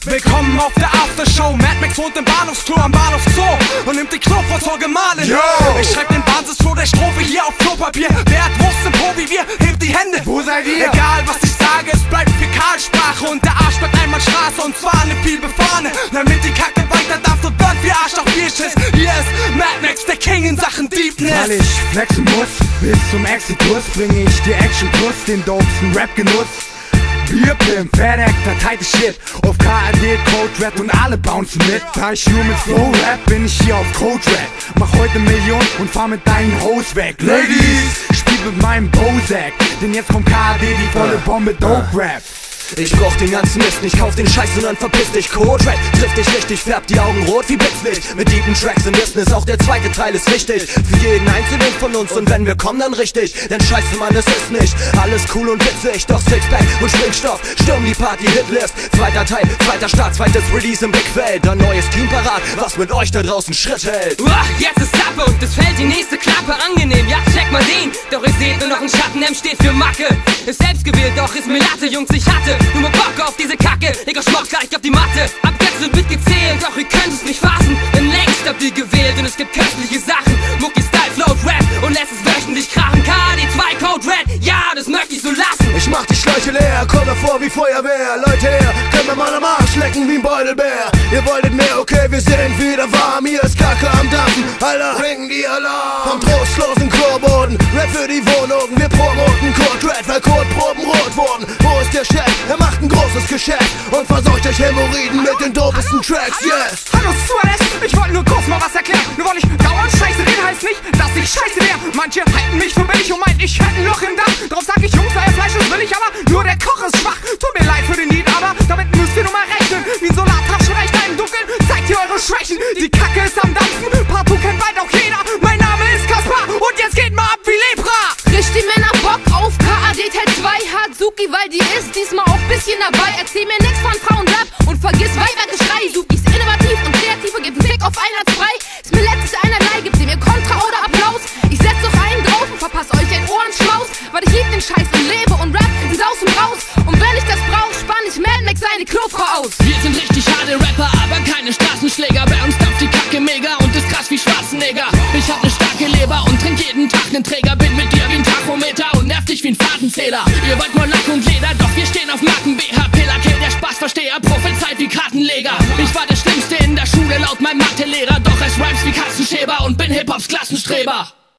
Willkommen auf der Aftershow. Mad Max wohnt im Bahnhofsklo am Bahnhofszoo und nimmt die Knopf zur Gemahlin. Yo! Ich schreib den Basisflow der Strophe hier auf Klopapier. Wer hat Wurst im Po wie wir? Hebt die Hände. Wo seid ihr? Egal was ich sage, es bleibt Fäkalsprache und der Arsch bleibt einmal Straße und zwar eine viel befahrene. Damit die Kacke weiter darf, so wird wie Arsch auf Bierschiss. Hier ist Mad Max, der King in Sachen Deepness. Weil ich flexen muss, bis zum Exitus bring ich dir Action plus den dopesten Rap-Genuss. Bierpimp, verdeckter, tighte Shit. Auf KRD, Code Red und alle bouncen mit. Da ich nur mit Flow Rap, bin ich hier auf Code Red. Mach heute Million und fahr mit deinen Hoes weg. Ladies, spiel mit meinem Bozak, denn jetzt kommt KRD, die volle Bombe Dope Rap. Ich brauch den ganzen Mist, nicht kauf den Scheiß, sondern verpiss dich. Code Red trifft dich richtig, färbt die Augen rot wie Blitzlicht. Mit deepen Tracks im Business, auch der zweite Teil ist wichtig. Für jeden einzelnen von uns und wenn wir kommen, dann richtig. Denn scheiße Mann, es ist nicht alles cool und witzig. Doch Sixpack und Sprengstoff, stürmen die Party-Hitlist. Zweiter Teil, zweiter Start, zweites Release im Blickfeld. Ein neues Team parat, was mit euch da draußen Schritt hält. Jetzt ist Sappe und es fällt die nächste Klappe. Angenehm, ja check mal den. Doch ihr seht nur noch einen Schatten, M steht für Macke. Ist selbst gewählt, doch ist mir Latte, Jungs, ich hatte nur mal Bock auf diese Kacke, Digga, schmockt gleich auf die Matte. Ab jetzt wird mitgezählt, doch ihr könnt es nicht fassen. Denn längst habt ihr gewählt und es gibt köstliche Sachen. Mucki Style, Float, Rap und lässt es wöchentlich krachen. KD2, Code Red, ja, das möchte ich so lassen. Ich mach die Schläuche leer, komme vor wie Feuerwehr. Leute her, können wir mal am Arsch lecken wie ein Beutelbär. Ihr wolltet mehr, okay, wir sind wieder warm. Hier ist Kacke am Dampfen, Alter, ring die Alarm. Vom trostlosen Chorboden, Rap für die Wohnungen. Wir promoten Code Red, weil Codeproben rot wurden. Wo ist der Chef? Er macht ein großes Geschäft und verseucht euch Hämorrhoiden mit den dopesten Tracks, yes! Hallo Suarez, ich wollte nur kurz mal was erklären. Nur weil ich dauernd Scheiße rede, heißt nicht, dass ich scheiße wär. Manche halten mich für billig und meinen, ich hätte ein Loch im Dach. Drauf sag ich, Jungs, euer Fleisch ist billig, aber nur der Koch ist schwach. Tut mir leid für den Lied, aber damit müsst ihr nur mal rechnen. Wie ein Solartaschenrechner im Dunkeln, zeigt ihr eure Schwächen. Die Kacke ist am Dampfen, Partout kennt bald auch jeder. Mein Name ist Kaspar und jetzt geht mal ab wie Lepra. Richtig Männer Bock auf KAD Teil 2. Hazuki, weil die ist diesmal auch bisschen dabei. Erzähl mir nix von Frauenrap und vergiss Weibergeschrei. Suki ist innovativ und kreativ und gibt einen Fick auf einheitsfrei. Ist mir letztes einerlei, gibt ihr mir Kontra oder Applaus. Ich setz doch einen drauf und verpass euch ein Ohrenschmaus. Weil ich lieb den Scheiß und lebe und Rap ins Aus und Raus. Und wenn ich das brauch, spann ich Mad Max seine Klofrau aus. Wir sind richtig harte Rapper, aber keine Straßenschläger. Bei uns dampft die Kacke mega und ist krass wie Schwarzenegger. Ich hab ne starke Leber und trink jeden Tag nen Träger. Bin mit dir wie ein Tachometer und nerv dich wie ein Fahrtenzähler. Ihr wollt nur Lack und Leder, doch wir stehen auf Marken. BHP Lacke, der Spaßversteher, prophezeit wie Kartenleger. Ich war der Schlimmste in der Schule laut meinem Mathelehrer. Doch es rhymes wie Katzenschäber und bin Hip-Hops Klassenstreber.